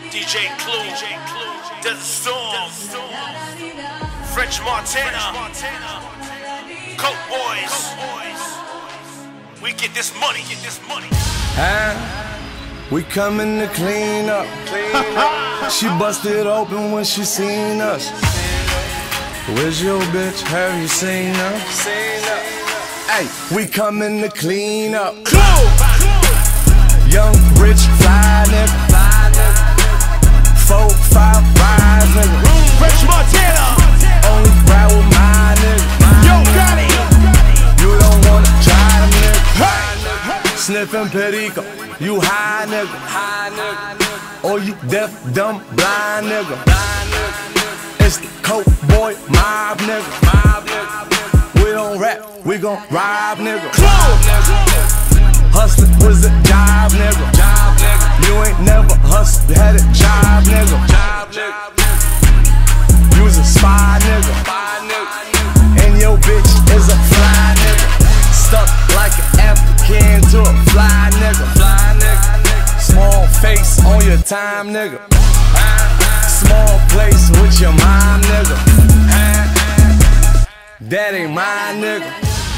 DJ Clue, Desert Storm, French Montana, Coke Boys. We get this money, We coming to clean up. She busted open when she seen us. Where's your bitch? Have you seen her? Hey, we coming to clean up. Young, rich, fly nigga. 4, 5 rides nigga. French Montana. Only ride with my nigga. Yo, Gotti. You don't wanna try them nigga. Sniffing perico. You high nigga. Or you deaf, dumb, blind nigga. It's the Coke boy mob nigga. We don't rap, we gon' rob nigga. Hustling was a job nigga. You ain't never hustled, had a job nigga. You was a spy nigga. And your bitch is a fly nigga. Stuck like an African to a fly nigga. Small face on your time nigga. Small place with your mom nigga. That ain't my nigga.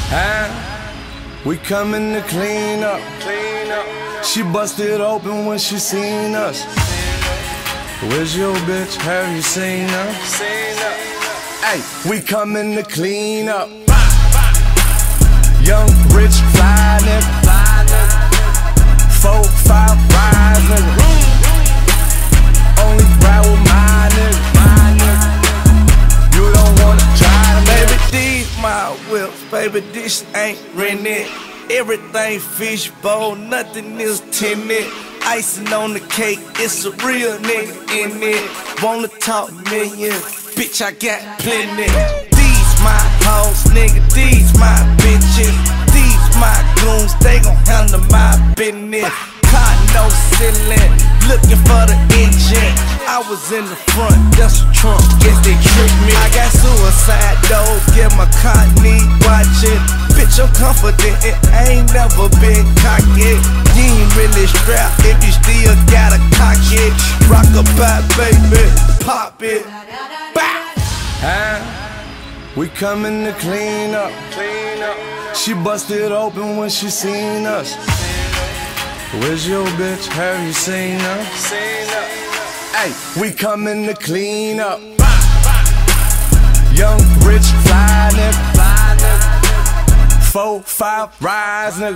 We coming to clean up. She busted open when she seen us. Where's your bitch? Have you seen her? Hey, we coming to clean up. Young, rich, fly nigga. 4, 5 rides nigga. Only ride with my nigga. You don't wanna try them, baby. These my whips, baby. This ain't rented. Everything fishbowl, nothing is tinted. Icing on the cake, it's a real nigga in it. Wanna talk million, bitch, I got plenty. These my hoes, nigga, these my bitches. These my goons, they gon' handle my business. Car no ceiling, looking for the engine. I was in the front, that's a trunk, guess they tricked me. I got suicide doors, get my car need watching. Bitch, I'm confident, it ain't never been cocky. You ain't really strapped if you still gotta cock it. Rock a bye, baby, pop it. We coming to clean up. She busted open when she seen us. Where's your bitch? Have you seen her? Hey, we coming to clean up. Young, rich, fly nigga. 4, 5 rides nigga.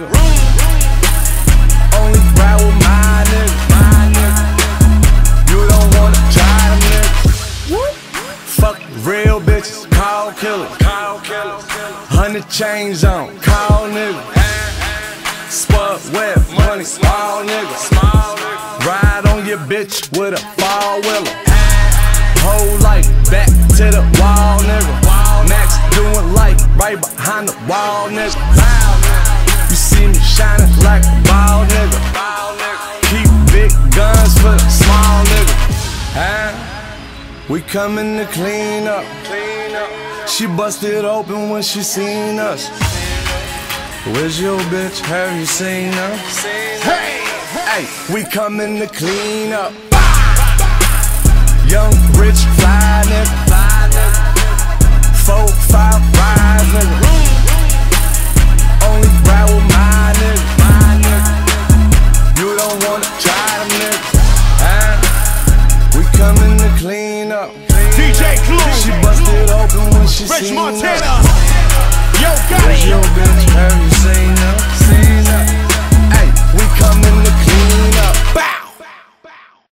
Only ride with my nigga. You don't wanna try them nigga. Fuck real bitches, call killers. 100 chains on, call nigga. Spud web, money, small nigga. Ride on your bitch with a 4-wheeler. Whole life back to the wall nigga. Max doing light right behind the wall nigga. You see me shining like a ball nigga. Keep big guns for the small nigga. We coming to clean up. She busted open when she seen us. Where's your bitch? Have you seen her? Hey, we coming to clean up. Young, rich, fly nigga. 4, 5 rides nigga. Only ride with my nigga. You don't wanna try them nigga. We coming to clean up. DJ Clue, she busted open when she French seen Montana. us. Yo, Gotti. Where's your bitch? Have you seen her?